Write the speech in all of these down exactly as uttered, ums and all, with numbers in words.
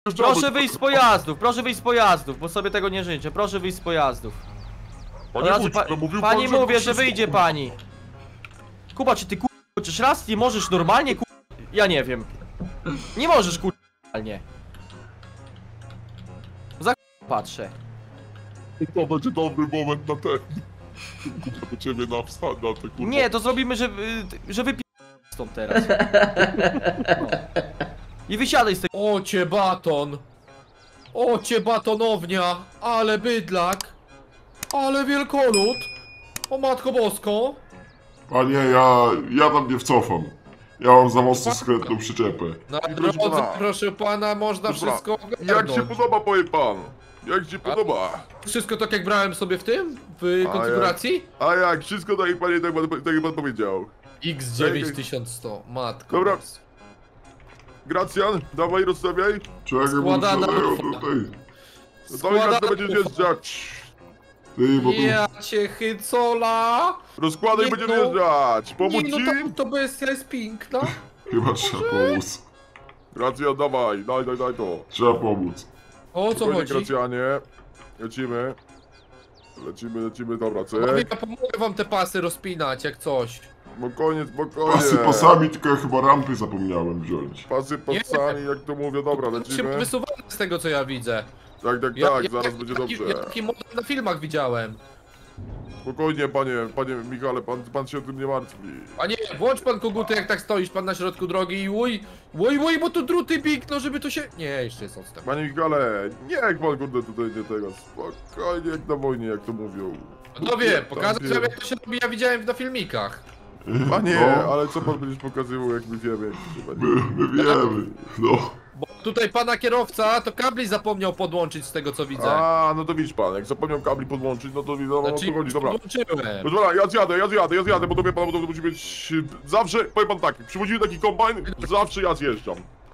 Proszę wyjść z pojazdów, proszę wyjść z pojazdów, bo sobie tego nie życzę. Proszę wyjść z pojazdów. Panie Razu, wójcie, pa no mówił pani pan, że mówię, to że wszystko- wyjdzie pani. Kuba, czy ty ku... chociaż raz nie możesz normalnie ku... Ja nie wiem. Nie możesz ku... normalnie. Za patrzę. To będzie dobry moment na ten. Do ciebie na wstać, na te kurwa. Nie, to zrobimy, że, y, że wypi... stąd teraz. No. I wysiadaj z tego. O cię baton! O cię batonownia! Ale bydlak! Ale wielkolud! O matko bosko! Panie, ja, ja tam nie wcofam. Ja mam za mocno skrętną przyczepę. Na I proszę drodze, pana. proszę pana, można Proszę pana, wszystko Jak się ogarnąć. podoba, powie pan? Jak ci podoba? Wszystko tak jak brałem sobie w tym? W A konfiguracji? A jak? Wszystko tak jak panie, tak, pan- tak jak pan powiedział. X dziewięć tysiąc sto, matko Dobra. boska. Gracjan, dawaj, rozstawiaj. Czekaj, bo Składana wsiadają lufa. tutaj. Dawaj, Składana Gracjan, będzie lufa. wjeżdżać. Ty, bo tu... Ja cię chycola! Rozkładaj, Nie będzie no. wjeżdżać. Pomóc Nie, no ci? to, to bestia jest piękna. Chyba trzeba pomóc. Gracjan, dawaj, daj, daj, daj to. Trzeba pomóc. O co Spokojnie, chodzi? Gracjanie. Lecimy. Lecimy, lecimy, dobra, Panowie, cyk. ja pomogę wam te pasy rozpinać, jak coś. Spokojnie, spokojnie. Pasy pasami, tylko ja chyba rampy zapomniałem wziąć. Pasy pasami, jak to mówię, dobra, Się lecimy. wysuwamy z tego, co ja widzę. Tak, tak, Ja, tak, ja, zaraz ja, będzie taki, dobrze. Ja taki model na filmach widziałem. Spokojnie, panie, panie Michale, pan, pan się o tym nie martwi. A nie, włącz pan koguty, jak tak stoisz pan na środku drogi i łuj, łuj, łuj, bo tu druty pikną, żeby to się... Nie, jeszcze jest odstęp. Panie Michale, nie jak pan kurde tutaj nie tego, spokojnie jak na wojnie, jak to mówią. Panowie, Tam pokazać wie. wam, jak to się robi, ja widziałem na filmikach. Panie, No, ale co pan będziesz pokazywał, jak my wiemy, jak to się my, będzie. my wiemy. No. Bo tutaj pana kierowca to kabli zapomniał podłączyć z tego, co widzę. A, no to widzisz pan, jak zapomniał kabli podłączyć, no to wiadomo, o Znaczy, co chodzi, dobra. podłączyłem. No dobra, ja zjadę, ja zjadę, ja zjadę, bo to wie pan, bo to musi być... Zawsze, powiem pan tak, przywozimy taki kombajn, zawsze ja zjeżdżam.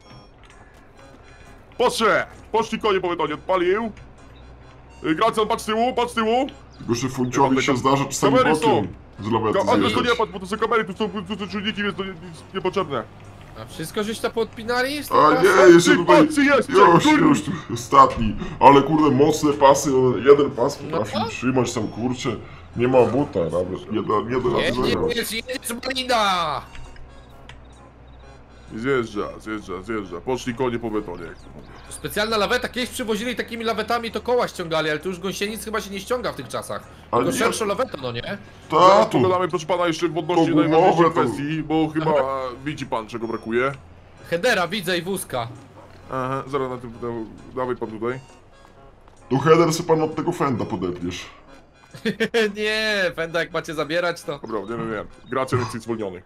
Poszcze! Poszli konie po betonie, odpalił. Y, Gracjan, patrz z tyłu, patrz z tyłu. Tylko, że Funciowi się zdarza czasami Kamery są. bokiem z lawety Ka- Ale to nie zjeżdżać. patrz, bo to są kamery, tu są, tu są czujniki, więc to nie, nic niepotrzebne. A wszystko żeś tam podpinali? z tych A pasów? nie, jeszcze Ty, tutaj... patrz, jest, Już, kurde. już, tu ostatni. Ale kurde, mocne pasy, jeden pas potrafi No. trzymać tam, kurczę. Nie ma buta, nawet jeden, jeden raz Jedziesz, zajechał. jedziesz, jedziesz, Malina! Zjeżdża, zjeżdża, zjeżdża. Poszli konie po betonie. jak to mówię. Specjalna laweta, kiedyś przywozili takimi lawetami, to koła ściągali, ale tu już gąsienic chyba się nie ściąga w tych czasach. Ale Tylko nie- szerszą lawetę, no nie? Zaraz Tatu, pogadamy, proszę pana, jeszcze w odnośnie To gumowe najważniejszej to- kwestii, bo chyba widzi pan, czego brakuje. Hedera widzę i wózka. Aha, zaraz na tym, dawaj pan tutaj. tu header se pan od tego fenda podetniesz. Nie, Fenda jak macie zabierać to... Dobra, nie wiem, wiem. Gracjan jest zwolniony.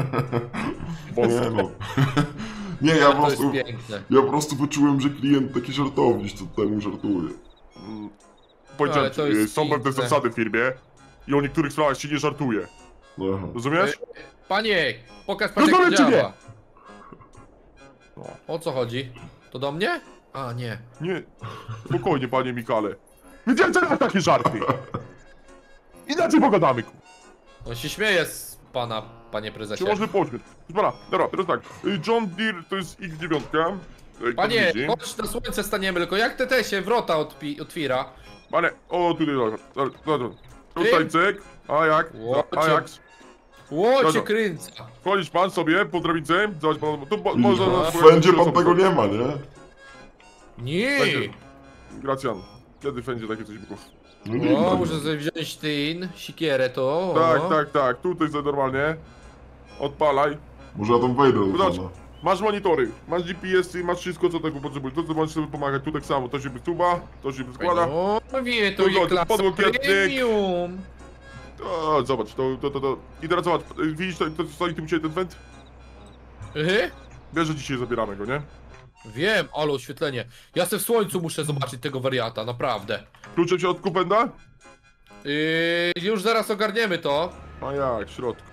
Nie Boże. no. Nie, ja po To jest prostu... piękne. Ja po prostu wyczułem, że klient taki żartowniś, to temu żartuje. Powiedziałem, Ale to jest ci, są pewne piękne. zasady w firmie i o niektórych sprawach się nie żartuje. Aha. Rozumiesz? Panie, pokaż pan jak to Rozmawiam, czy nie? działa. No. O co chodzi? To do mnie? A, nie. Nie. Spokojnie, panie Michale. Wiedziałem, że na takie żarty. Inaczej pogadamy, ku. On się śmieje z pana, panie prezesie. Czy można pośmieć? Proszę pana, dobra, teraz tak. Y, John Deere to jest X dziewięć. Jak pan Panie, widzi. chodź na słońce staniemy, tylko jak te te się wrota odpi- otwiera? Panie, o tutaj, dobra, dobra, dobra. Tutaj cyk. A jak? Łocie. A jak? Łocie Dobra. kręca. Wchodzisz pan sobie po drabince. Zobacz pan, tu bo, I można... w fendzie pan tego nie ma, nie? Nie! Będzie. Gracjan, kiedy będzie takie coś było? No nie O, ma. muszę sobie wziąć tyn, sikierę to. O. Tak, tak, tak, tutaj sobie normalnie. Odpalaj. Może ja tam wejdę do Zobacz, pana. masz monitory, masz G P S y, masz wszystko co tego potrzebujesz. To co możesz sobie pomagać, tu tak samo, to się wysuwa, to się składa. No, wie, to Tu jest go- klasa podłokietnik. premium. O, zobacz, to, to, to, to. I teraz zobacz, y, widzisz to, to stoi tu dzisiaj ten węd? Yy? Wiesz, że dzisiaj zabieramy go, nie? Wiem, ale oświetlenie. Ja se w słońcu muszę zobaczyć tego wariata, naprawdę. Klucze w środku węda? Yy, już zaraz ogarniemy to. A jak, w środku.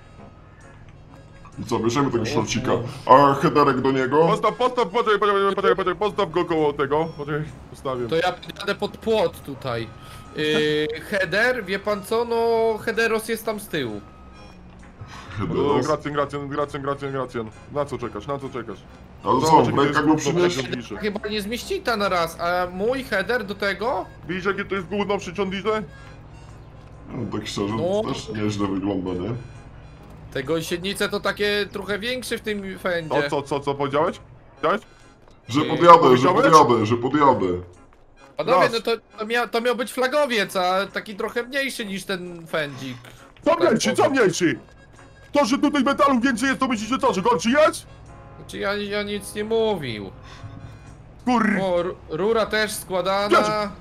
I co, bierzemy tego szorcika. A headerek do niego? Postaw, postaw, poczekaj, poczekaj, poczekaj, poczekaj, postaw go koło tego. Poczekaj, postawię. To ja jadę pod płot tutaj. Yy, header, wie pan co? No, headeros jest tam z tyłu. O, Headeros? gracjan, gracjan, gracjan, gracjan, gracjan. Na co czekasz, na co czekasz? Ale co, Zobacz, w jakie to rękach jest go gówno, przynieść? jak on pisze. Chyba nie zmieści ta na raz, a mój header do tego? Widzisz jakie to jest gówno przy John Deere? No, tak szczerze, No. to też nieźle wygląda, nie? Te gąsienice to takie trochę większe w tym O fendzie. co, co, co powiedziałeś? Powiedziałeś? Że Yy, podjadę, że powiedziałeś? podjadę, że podjadę. Panowie, Raz. no to, to, mia, to miał być flagowiec, a taki trochę mniejszy niż ten fędzik. Co Tak mniejszy, co powiem. mniejszy? To, że tutaj metalu więcej jest, to myślicie co, że gorszy jest? Znaczy ja, ja nic nie mówił. Kur... O, ru- rura też składana.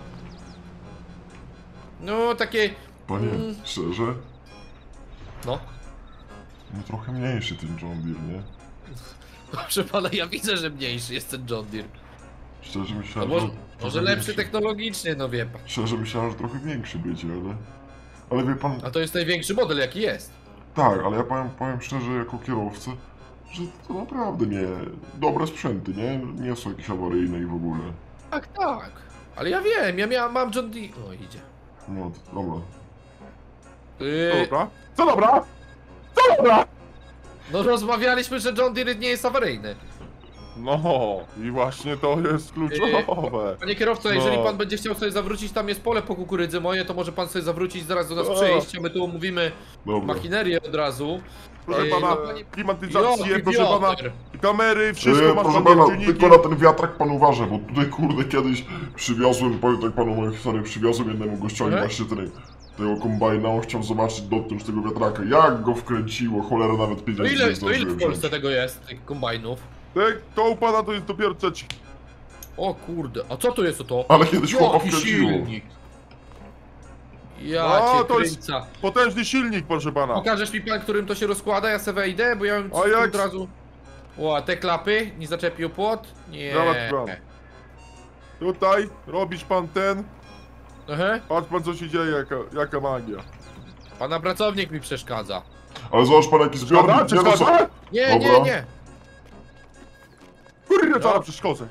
No, takie... Panie, Mm. szczerze? No. No trochę mniejszy ten John Deere, nie? Proszę pana, ja widzę, że mniejszy jest ten John Deere. Szczerze No myślałem, może, że... może trochę lepszy większy. technologicznie, no wie pan. Szczerze myślałem, że trochę większy będzie, ale... Ale wie pan... A to jest największy model, jaki jest. Tak, ale ja powiem, powiem szczerze jako kierowca, że to naprawdę nie... Dobre sprzęty, nie? Nie są jakieś awaryjne i w ogóle. Tak, tak. Ale ja wiem, ja miałem, mam John Deere... O, idzie. No, to dobra. Yy, Dobra. Co dobra? Co dobra? no rozmawialiśmy, że John Deere nie jest awaryjny. No i właśnie to jest kluczowe. Panie kierowco, jeżeli No. pan będzie chciał sobie zawrócić, tam jest pole po kukurydzy moje, to może pan sobie zawrócić, zaraz do nas O. przejść, a my tu omówimy Dobra. machinerię od razu. Proszę Ej, pana, no panie- klimatyzację, Joki, proszę pana, Piotr. kamery, wszystko E, masz proszę pan pana, czujniki. tylko na ten wiatrak pan uważa, bo tutaj kurde kiedyś przywiozłem, powiem tak panu moją historię, przywiozłem jednemu gościowi Mhm. właśnie ten, tego kombajna, on chciał zobaczyć, dotknąć tego wiatraka, jak go wkręciło, cholera nawet To pieniędzy ile, nie to ile zdążyłem w Polsce wziąć. tego jest, tych kombajnów? Tak, to u pana to jest dopiero trzeci. O kurde, a co to jest o to? Ale kiedyś chłopa Jaki wkręciło. silnik! Ja A, cię to jest- kręca. Potężny silnik, proszę pana. Pokażesz mi pan, którym to się rozkłada, ja se wejdę, bo ja bym A jak- od razu... O, a te klapy? Nie zaczepił płot? Nie. Zaraz pan. Tutaj robisz pan ten, Aha. patrz pan co się dzieje, jaka, jaka magia. Pana pracownik mi przeszkadza. Ale zobacz pan jaki Zgoda, zbiornik, czy nie no co? zgoda? Nie, nie, Dobra. nie. Kurde, No. zaraz przeszkodzę.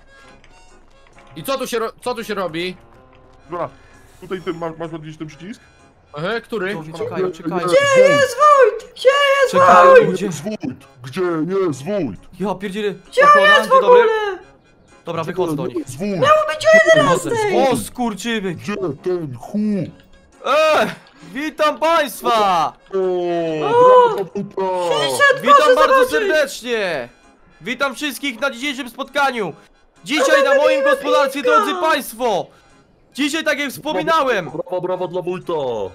I co tu się, ro co tu się robi? Dobra, tutaj ty, masz, masz pan gdzieś ten przycisk? Aha, który? Czekają, czekają. Gdzie jest Wójt! Gdzie jest Czekają wójt? ludzie. wójt? Gdzie jest wójt? Ja pierdzielę. Gdzie Ochrona, jest w dzień dobry. ogóle? Dobra, wychodzę do nich. Jest wójt? Będzie Wychodzę. jedenasty! O, skurczybyk. Gdzie ten hu? Eee, witam państwa! O, brawo puta! Witam bardzo serdecznie! Witam wszystkich na dzisiejszym spotkaniu! Dzisiaj na moim gospodarstwie, drodzy państwo! Dzisiaj, tak jak wspominałem, Brawa, brawa dla wójta!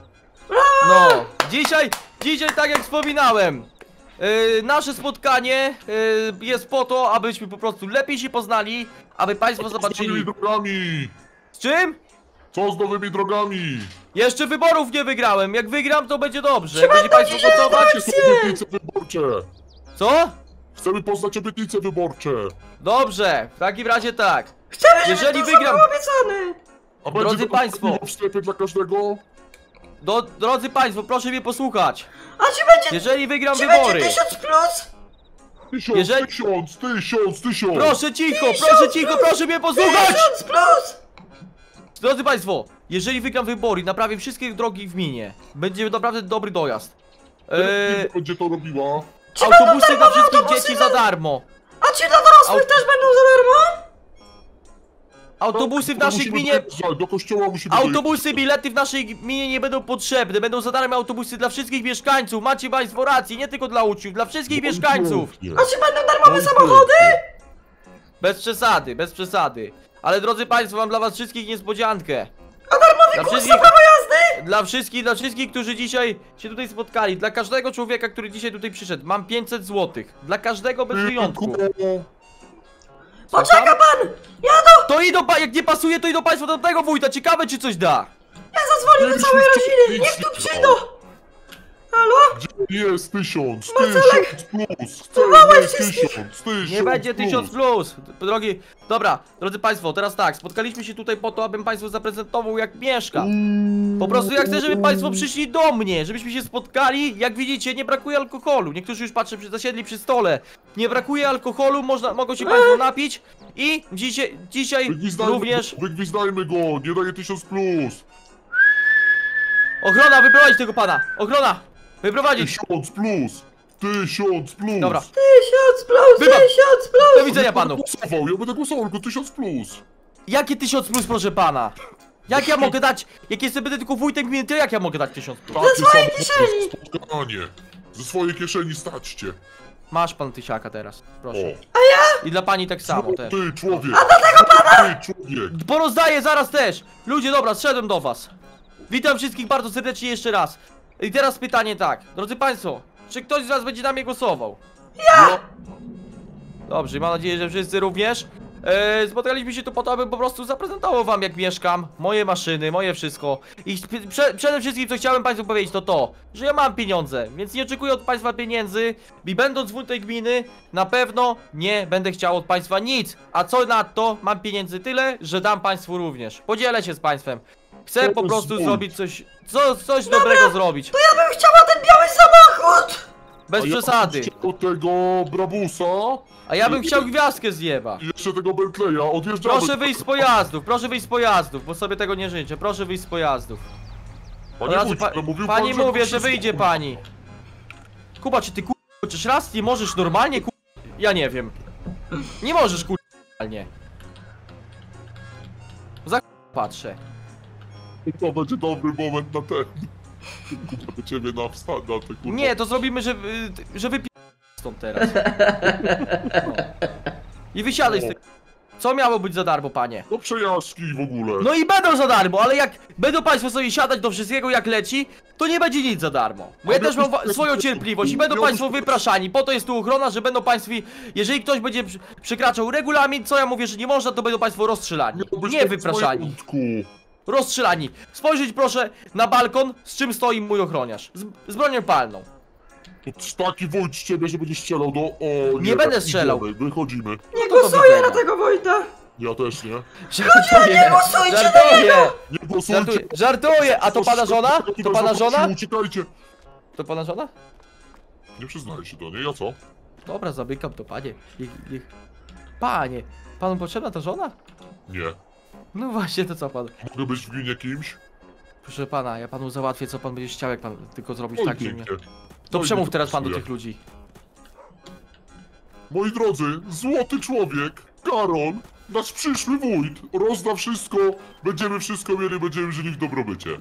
no, dzisiaj, dzisiaj tak jak wspominałem, yy, nasze spotkanie yy, jest po to, abyśmy po prostu lepiej się poznali, aby państwo Z nowymi zobaczyli. drogami! Z czym? Co z nowymi drogami? Jeszcze wyborów nie wygrałem, jak wygram to będzie dobrze, jak będzie państwo głosować. Chcemy obietnice wyborcze! Co? Chcemy poznać obietnice wyborcze! Dobrze, w takim razie tak. Chcemy, żeby Jeżeli to wygram- było obiecane! A Drodzy będzie państwo. piwo w sklepie dla każdego? Do, drodzy państwo, proszę mnie posłuchać. A czy będzie, Jeżeli wygram czy wybory, będzie tysiąc plus? Tysiąc, Jeżeli- tysiąc, tysiąc, tysiąc! proszę cicho, proszę cicho, proszę mnie posłuchać! Tysiąc plus! Drodzy państwo, jeżeli wygram wybory, naprawię wszystkie drogi w gminie. Będzie naprawdę dobry dojazd. Eee, Eee... będzie to robiła? Czy autobusy będą dla darmowe wszystkich autobusy dzieci dla- za darmo. A czy dla dorosłych Aut- też będą za darmo? Autobusy w To naszej musimy gminie... dojeżdżać, do kościoła musimy Autobusy, bilety w naszej gminie nie będą potrzebne. Będą za darmo autobusy dla wszystkich mieszkańców. Macie państwo rację, nie tylko dla uczniów, dla wszystkich dojeżdżać. mieszkańców. Pięknie. A czy będą darmowe Oj, samochody? Bez przesady, bez przesady. Ale drodzy państwo, mam dla was wszystkich niespodziankę. A darmowy Dla kurs wszystkich, na prawo jazdy? dla wszystkich, dla wszystkich, którzy dzisiaj się tutaj spotkali. Dla każdego człowieka, który dzisiaj tutaj przyszedł, mam pięćset złotych. Dla każdego bez wyjątku. Pięknie. Poczeka pan! Ja do... To idą, pa- jak nie pasuje, to idą państwo do tego wójta. Ciekawe, czy coś da. Ja zadzwonię do całej rodziny! Niech tu przyjdą! Halo? Gdzie jest tysiąc? Marcelek! Tysiąc plus! Chcemy Wołaj tysiąc, wszystkich! tysiąc Nie będzie plus. tysiąc plus. Drogi, dobra, drodzy państwo, teraz tak. Spotkaliśmy się tutaj po to, abym państwu zaprezentował, jak mieszka. Po prostu ja chcę, żeby państwo przyszli do mnie, żebyśmy się spotkali. Jak widzicie, nie brakuje alkoholu. Niektórzy już patrzę, przy- zasiedli przy stole. Nie brakuje alkoholu, można, mogą się państwo napić. I dzisiaj, dzisiaj Wygwizdajmy również... go, wygwizdajmy go, nie daje tysiąc plus! Ochrona, wyprowadź tego pana! Ochrona! Wyprowadzić! Tysiąc plus! Tysiąc plus! Dobra. Tysiąc plus, Wybacz. tysiąc Do plus! widzenia Ja panu. będę głosował, ja będę głosował, tylko tysiąc plus! Jakie tysiąc plus, proszę pana? Jak ja mogę dać, jak jestem będę tylko wójtem gminy, to jak ja mogę dać tysiąc plus? Takie swojej samo kieszeni. spotkanie! Ze swojej kieszeni staćcie! Masz pan tysiaka teraz, proszę. O! I dla pani tak samo też. Ty człowiek! Ty człowiek! Porozdaję zaraz też! Ludzie, dobra, zszedłem do was. Witam wszystkich bardzo serdecznie jeszcze raz. I teraz pytanie tak, drodzy państwo, czy ktoś z was będzie na mnie głosował? Ja! Dobrze, mam nadzieję, że wszyscy również. E, spotkaliśmy się tu po to, abym po prostu zaprezentował wam, jak mieszkam, moje maszyny, moje wszystko. I sp- prze przede wszystkim, co chciałem państwu powiedzieć, to to, że ja mam pieniądze, więc nie oczekuję od państwa pieniędzy i będąc wójtem tej gminy, na pewno nie będę chciał od państwa nic. A co nadto, mam pieniędzy tyle, że dam państwu również. Podzielę się z państwem. Chcę po prostu zrobić coś, co, coś dobrego zrobić. Ja bym chciała ten biały samochód! Bez A ja przesady. chciał tego Brabusa A ja bym chciał gwiazdkę z nieba. i jeszcze tego Bentleya, odjeżdżamy. Proszę wyjść z pojazdów, proszę wyjść z pojazdów, bo sobie tego nie życzę. Proszę wyjść z pojazdów. Panie Znaczy, wójcie, pa no mówił pani pan, mówię, że wszystko- wyjdzie pani. Kuba, czy ty ku... chociaż raz nie możesz normalnie ku... Ja nie wiem. Nie możesz ku... normalnie. Za patrzę. To będzie dobry moment na ten. Kurwa, do ciebie na wstać, na te kurwa. Nie, to zrobimy, że, wy- że wypi... stąd teraz. No. I wysiadaj z tej... Co miało być za darmo, panie? No przejażdżki w ogóle. No i będą za darmo, ale jak będą państwo sobie siadać do wszystkiego jak leci, to nie będzie nic za darmo. Bo ja Ale też mam to- wa- swoją cierpliwość i będą miałbyś- państwo wypraszani. Po to jest tu ochrona, że będą państwi, jeżeli ktoś będzie przy- przekraczał regulamin, co ja mówię, że nie można, to będą państwo rozstrzelani. Miałbyś Nie tak wypraszani. majątku. Rozstrzelani. Spojrzeć proszę na balkon, z czym stoi mój ochroniarz. Z, z bronią palną. To taki wójt z ciebie, że będziesz strzelał do... O, nie, będę tak strzelał. Idziemy, wychodzimy. Nie to do głosuję widzenia. na tego wojta! Ja też nie. Żartuję, głosujcie na żartuję, Nie głosujcie! żartuję, żartuję. A to pana żona? To pana żona? Uciekajcie! To pana żona? Nie przyznaję się do niej, ja co? Dobra, zamykam to, panie. Niech, niech... Panie, panu potrzebna ta żona? Nie. No właśnie, to co pan? Mogę być w gminie kimś? Proszę pana, ja panu załatwię, co pan będzie chciał, jak pan tylko zrobić Oj, tak, że nie... pięknie. To No i przemów nie teraz pan do pasuje. tych ludzi. Moi drodzy, złoty człowiek, Karol, nasz przyszły wójt, rozda wszystko, będziemy wszystko mieli, będziemy żyli w dobrobycie.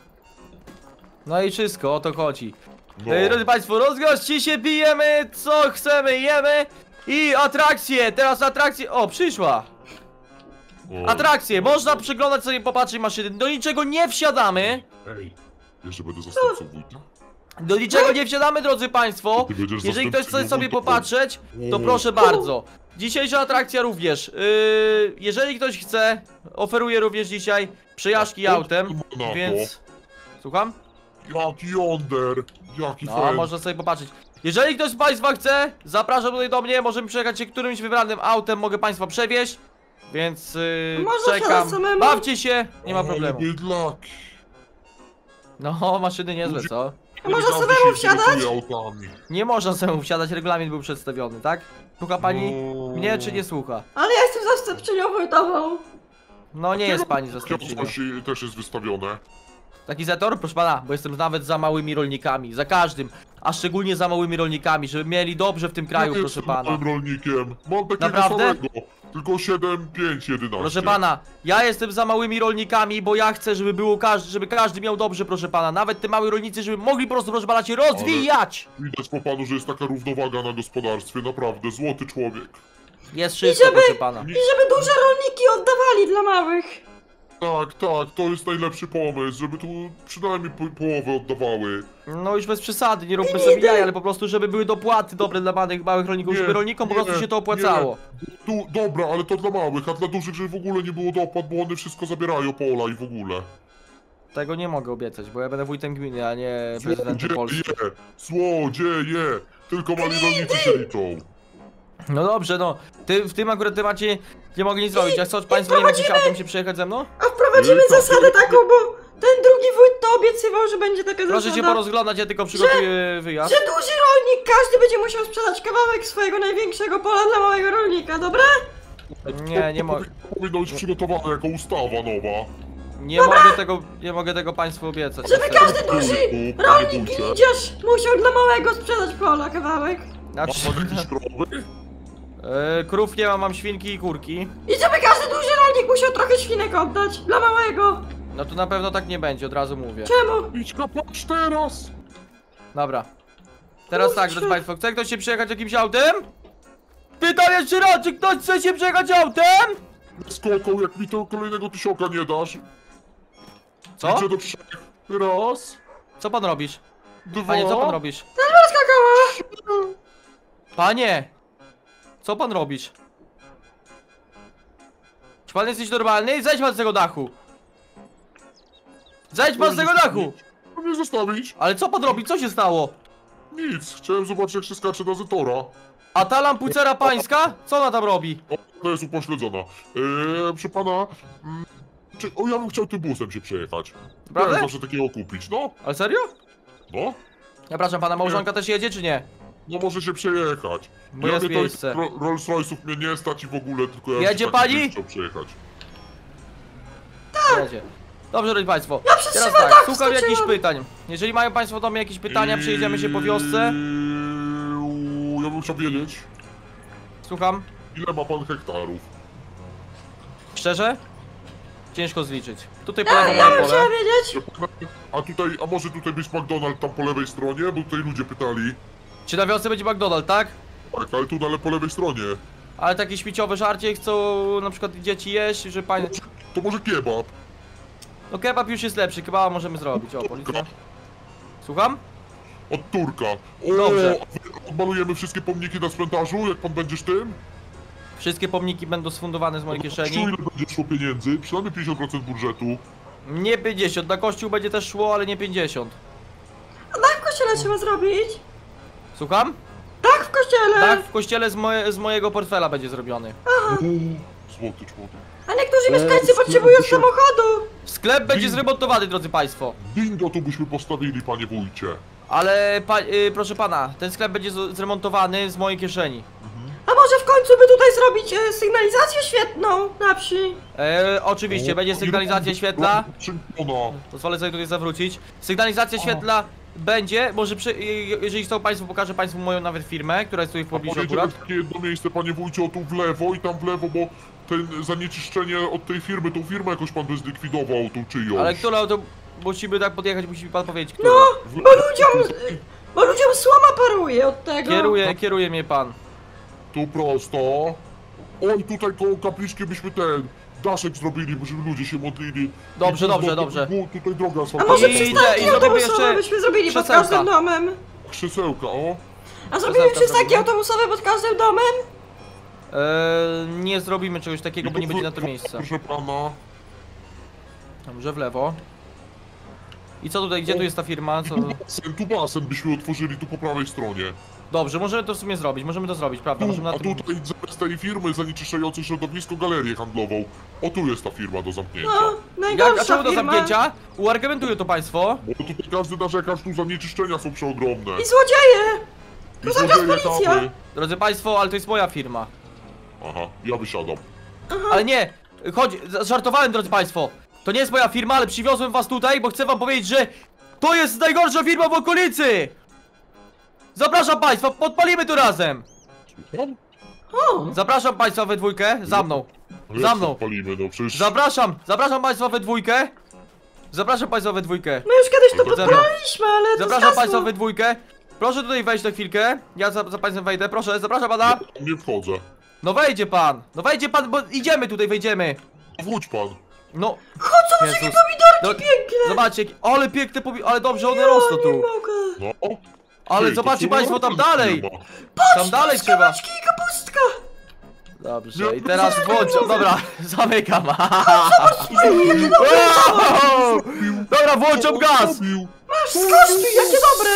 No i wszystko, o to chodzi. No. E, Drodzy państwo, rozgości się, pijemy, co chcemy, jemy. I atrakcje, teraz atrakcje... O, przyszła! O. Atrakcje, można przyglądać sobie, popatrzeć maszyny. Do niczego nie wsiadamy. Ej, jeszcze będę zastępcą wójta? Do niczego nie wsiadamy, drodzy państwo. Ty będziesz Jeżeli ktoś zastępcą chce sobie wójta. popatrzeć, to O. proszę bardzo. Dzisiejsza atrakcja również. Yy, jeżeli ktoś chce, oferuję również dzisiaj przejażdżki A, autem, na to. więc... Słucham? Jaki yonder, jaki No, fan. można sobie popatrzeć. Jeżeli ktoś z państwa chce, zapraszam tutaj do mnie, możemy przejechać się którymś wybranym autem, mogę państwa przewieźć. Więc yy, Można czekam. wsiadać samemu? Bawcie się, nie ma Ale problemu. bydlaki. No, maszyny niezłe, co? A można Naprawdę samemu się wsiadać? interesuje autami. Nie można samemu wsiadać, regulamin był przedstawiony, tak? Słucha pani No. mnie, czy nie słucha? Ale ja jestem zastępczynią wojtową! No nie jest pani zastępczynią. Kierowstwo też jest wystawione. Taki zator? Proszę pana, bo jestem nawet za małymi rolnikami, za każdym, a szczególnie za małymi rolnikami, żeby mieli dobrze w tym kraju, Ja proszę jestem pana. małym rolnikiem. Mam takiego Naprawdę? samego. Tylko siedem, pięć, jedenaście. Proszę pana, ja jestem za małymi rolnikami, bo ja chcę, żeby było każdy, żeby każdy miał dobrze, proszę pana. Nawet te małe rolnicy, żeby mogli po prostu, proszę pana, się rozwijać. Widać po panu, że jest taka równowaga na gospodarstwie. Naprawdę, złoty człowiek. Jest wszystko, żeby- proszę pana. I żeby duże rolniki oddawali dla małych! Tak, tak, to jest najlepszy pomysł, żeby tu przynajmniej po, połowę oddawały. No już bez przesady, nie róbmy sobie jaj, ale po prostu, żeby były dopłaty dobre dla małych, małych rolników, Nie, żeby rolnikom po nie, prostu się to opłacało. Tu, dobra, ale to dla małych, a dla dużych, żeby w ogóle nie było dopłat, bo one wszystko zabierają pola i w ogóle. Tego nie mogę obiecać, bo ja będę wójtem gminy, a nie prezydentem Polski. Złodzieje, złodzieje, tylko mali rolnicy się liczą. No dobrze, no, ty, w tym akurat temacie nie mogę nic zrobić. Jak co, państwo nie wiem, jakiś autem się przejechać ze mną? A wprowadzimy Tylko- zasadę taką, bo ten drugi wójt to obiecywał, że będzie taka Proszę się zasada. porozglądać, ja tylko przygotuję wyjazd. Że duży rolnik, każdy będzie musiał sprzedać kawałek swojego największego pola dla małego rolnika, dobra? Nie, nie mogę. Powinno być przygotowane jako ustawa nowa. Nie mogę tego, nie mogę tego państwu obiecać. Żeby niestety. każdy duży Tu, rolnik panie wójcie. glinidziarz musiał dla małego sprzedać pola kawałek. Ma Znaczy, pan jakieś krowy? e, krów nie mam, mam świnki i kurki. I żeby każdy duży rolnik musiał trochę świnek oddać dla małego. No to na pewno tak nie będzie, od razu mówię. Czemu? Idź patrz teraz! Dobra. Teraz tak, Kurczę. drodzy państwo, chce ktoś się przejechać jakimś autem? Pytam jeszcze raz, czy ktoś chce się przejechać autem? Z koką, jak mi to kolejnego tysiąca nie dasz. Co? Liczę do trzech. Raz, Co pan robisz? dwa, Panie, co pan robisz? Skakała. Panie! Co pan robisz? Czy pan jesteś normalny? Zejdź pan z tego dachu! Zejdź pan z tego dachu! Mam mnie zostawić? Ale co pan robi? Co się stało? Nic, chciałem zobaczyć jak się skacze na Zetora. A ta lampucera pańska? Co ona tam robi? O, to jest upośledzona. Eee, proszę pana... Mm, czy, o, ja bym chciał tym busem się przejechać. Prawda? Chciałem zawsze takiego kupić, no. Ale serio? No. Przepraszam pana, małżonka też jedzie czy nie? No może się przejechać. Bo ja jest mnie to miejsce. Ro Rolls Royce'ów mnie nie stać i w ogóle, tylko ja Jedzie bym się pani? takim chciał przejechać. Jedzie. Dobrze, drodzy państwo. Ja przez Teraz szybę tak, dach szukam jakichś wskoczyłam. pytań. Jeżeli mają państwo do mnie jakieś pytania, przejedziemy się po wiosce. Eee, ja bym chciał wiedzieć, Słucham. ile ma pan hektarów? Szczerze? Ciężko zliczyć. Tutaj po Ja, lewo ja moje bym pole. chciała wiedzieć. A tutaj, a może tutaj być McDonald's tam po lewej stronie? Bo tutaj ludzie pytali. Czy na wiosce będzie McDonald's, tak? Tak, ale tu ale po lewej stronie. Ale takie śmieciowe żarcie chcą na przykład dzieci jeść, że pań... To może kebab? No kebab już jest lepszy, kebaba możemy zrobić. O, policja. Słucham? Od Turka. O, Dobrze. a wy- odmalujemy wszystkie pomniki na cmentarzu, jak pan będziesz tym? Wszystkie pomniki będą sfundowane z mojej Kościół, kieszeni. ile będzie szło pieniędzy? Przynajmniej pięćdziesiąt procent budżetu. Nie pięćdziesiąt, na kościół będzie też szło, ale nie pięćdziesiąt. A dach w kościele trzeba zrobić. Słucham? Dach w kościele. Tak, w kościele z, moje, z mojego portfela będzie zrobiony. Złoty człowiek. A niektórzy mieszkańcy potrzebują samochodu. Sklep będzie zremontowany, drodzy państwo. Bingo tu byśmy postawili, panie wójcie. Ale, pa, y, proszę pana, ten sklep będzie z, zremontowany z mojej kieszeni. A może w końcu by tutaj zrobić e, sygnalizację świetną na wsi? E, oczywiście, będzie sygnalizacja świetla. Ona. Pozwolę sobie tutaj zawrócić. Sygnalizacja świetla będzie, może przy, y, jeżeli chcą państwo, pokażę państwu moją nawet firmę, która jest tutaj w pobliżu Pojedziemy akurat. w takie jedno miejsce, panie wójcie, o tu w lewo i tam w lewo, bo ten zanieczyszczenie od tej firmy, tą firmę jakoś pan by zlikwidował, tą czyjąś. Ale które to musimy tak podjechać, musi mi pan powiedzieć, które. No, W bo ludziom, e, bo ludziom słoma paruje od tego. Kieruje, kieruje mnie pan. Tu prosto. Oj, tutaj koło kapliczki byśmy ten daszek zrobili, żeby ludzie się modlili. Dobrze, I tu dobrze, do- dobrze. tu- Tutaj droga A asfaltowa. może I- przystanki i zrobimy autobusowe jeszcze byśmy zrobili pod krzesełka. każdym domem? Krzesełka, o. A zrobili Krzesełka przystanki zrobimy. autobusowe pod każdym domem? Eee, nie zrobimy czegoś takiego, I bo tu nie będzie na w- to miejsca. Proszę pana. Dobrze, w lewo. I co tutaj, gdzie tu jest ta firma? Co? Tu basen, tu basen byśmy otworzyli, tu po prawej stronie. Dobrze, możemy to w sumie zrobić, możemy to zrobić, prawda? Tu, Możemy a na tym... tutaj zamiast tej firmy zanieczyszczającej środowisko galerię handlową. O, tu jest ta firma do zamknięcia. No, Jak, najgorsza a czemu do firma. zamknięcia? Uargumentuję to państwo. Bo tutaj każdy narzeka, że tu zanieczyszczenia są przeogromne. I złodzieje! I tu zaraz złodzieje policja. kawy. Drodzy państwo, ale to jest moja firma. Aha, ja wysiadam. Ale nie, chodź, z- żartowałem, drodzy państwo. To nie jest moja firma, ale przywiozłem was tutaj, bo chcę wam powiedzieć, że to jest najgorsza firma w okolicy! Zapraszam państwa, podpalimy tu razem! Słucham? O! Zapraszam państwa we dwójkę, za mną. Ale Za jak mną. Palimy, no przecież... Zapraszam, zapraszam państwa we dwójkę. Zapraszam państwa we dwójkę. My już kiedyś to Za mną. podpalaliśmy, ale to Zapraszam zgasło. państwa we dwójkę. Proszę tutaj wejść na chwilkę. Ja za, za państwem wejdę, proszę, zapraszam pana. Nie wchodzę. No wejdzie pan, no wejdzie pan, bo idziemy tutaj, wejdziemy. Wróć pan. No, Chodź, zobacz, jakie Jezus. pomidorki No, piękne! zobaczcie, jakie- ale piękne pobi... ale dobrze one Ja rosną nie tu. mogę. No. Ale Ty, to zobaczcie co państwo tam robisz, dalej. firma? Tam dalej trzeba. Kawałeczki i kapustka! Dobrze, i Nie, teraz nie, włącz, nie. dobra, zamykam. Jakie dobre! Wow! Dobra, włączam gaz. Zrobił. Masz, skosztuj, jakie dobre!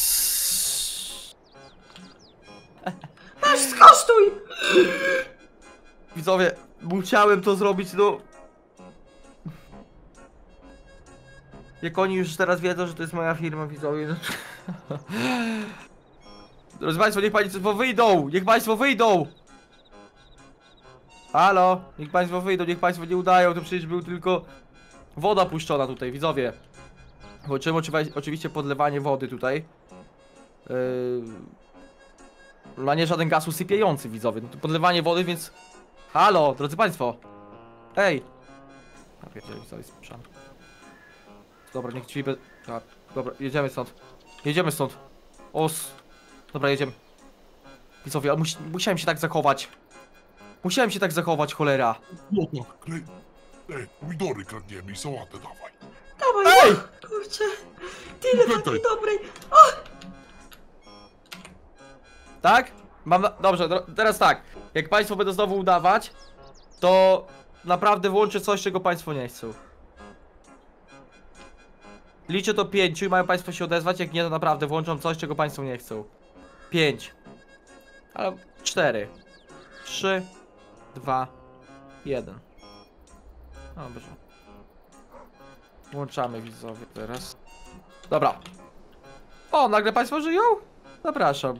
Masz, skosztuj! Widzowie, musiałem to zrobić, no. Jak oni już teraz wiedzą, że to jest moja firma, widzowie, no. Drodzy państwo, niech państwo wyjdą! Niech państwo wyjdą! Halo? Niech państwo wyjdą, niech państwo nie udają, to przecież był tylko... Woda puszczona tutaj, widzowie. Włączymy oczywiście podlewanie wody tutaj. Yy... No nie żaden gaz usypiający, widzowie. No to podlewanie wody, więc... Halo, drodzy państwo. Ej. A pierdziele, widzowie, słyszałem. Dobra, niech drzwi bez... A, dobra, jedziemy stąd. Jedziemy stąd. Os. Dobra, jedziemy. Widzowie, ale musi... musiałem się tak zachować. Musiałem się tak zachować, cholera. No tak, klej. Ej, pomidory kradniemy i sałatę dawaj. Dawaj, Ej! no, kurczę. Tyle Czekaj. takiej dobrej. Tak? Mam na... Dobrze, dro- teraz tak. Jak państwo będą znowu udawać, to naprawdę włączę coś, czego państwo nie chcą. Liczę do pięciu i mają państwo się odezwać, jak nie, to naprawdę włączam coś, czego państwo nie chcą. Pięć. Ale cztery. Trzy. Dwa. Jeden. Dobrze. Włączamy, widzowie, teraz. Dobra. O, nagle państwo żyją? Zapraszam.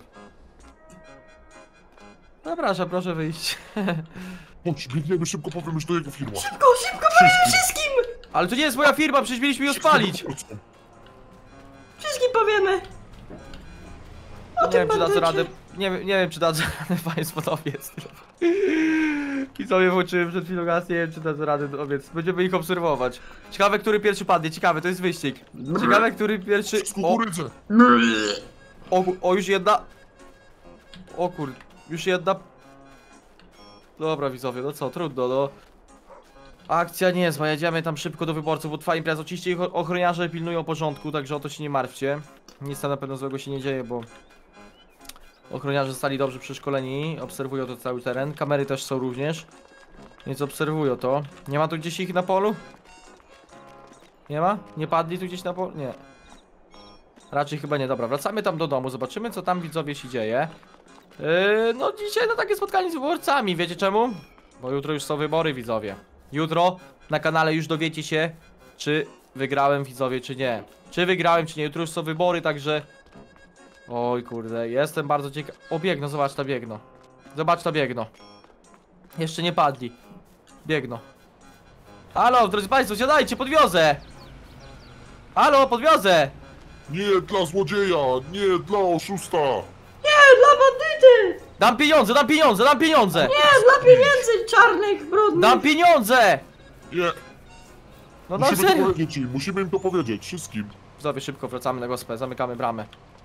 Zapraszam, proszę wyjść. Chodź, biegniemy szybko, powiemy, że to jego firma. Szybko, szybko, powiem wszystkim! Ale to nie jest moja firma, przecież mieliśmy ją spalić. Wszystkim powiemy! O Nie tym wiem, czy dadzą bandycie. radę. Nie, wiem- nie wiem, czy dadzą radę państwo dobiec. I sobie włączyłem przed chwilą gaz, nie wiem, czy dadzą radę dobiec. Będziemy ich obserwować. Ciekawe, który pierwszy padnie, ciekawe, to jest wyścig. Ciekawe, który pierwszy... Z O, kukurydzy. o, o już jedna... O kur... Już jedna... Dobra, widzowie, no co, trudno, no. Akcja niezła, jedziemy tam szybko do wyborców, bo trwa impreza. Oczywiście ich ochroniarze pilnują porządku, także o to się nie martwcie. Nic tam na pewno złego się nie dzieje, bo... Ochroniarze zostali dobrze przeszkoleni, obserwują to cały teren, kamery też są również. Więc obserwują to. Nie ma tu gdzieś ich na polu? Nie ma? Nie padli tu gdzieś na polu? Nie. Raczej chyba nie, dobra, wracamy tam do domu, zobaczymy co tam, widzowie, się dzieje. Yy, no dzisiaj na takie spotkanie z wyborcami, wiecie czemu? Bo jutro już są wybory, widzowie. Jutro na kanale już dowiecie się, czy wygrałem, widzowie, czy nie. Czy wygrałem, czy nie, jutro już są wybory, także... Oj kurde, jestem bardzo ciekaw. O, biegno, zobacz, ta biegno. Zobacz, ta biegno. Jeszcze nie padli. Biegno. Halo, drodzy państwo, siadajcie, podwiozę! Halo, podwiozę! Nie dla złodzieja, nie dla oszusta. Nie, dla bandyty! Dam pieniądze, dam pieniądze, dam pieniądze! Nie, dla pieniędzy czarnych, brudnych! Dam pieniądze! Nie, No dam musimy to serio. powiedzieć im, musimy im to powiedzieć, wszystkim. Widzowie, szybko wracamy na gospę, zamykamy bramę.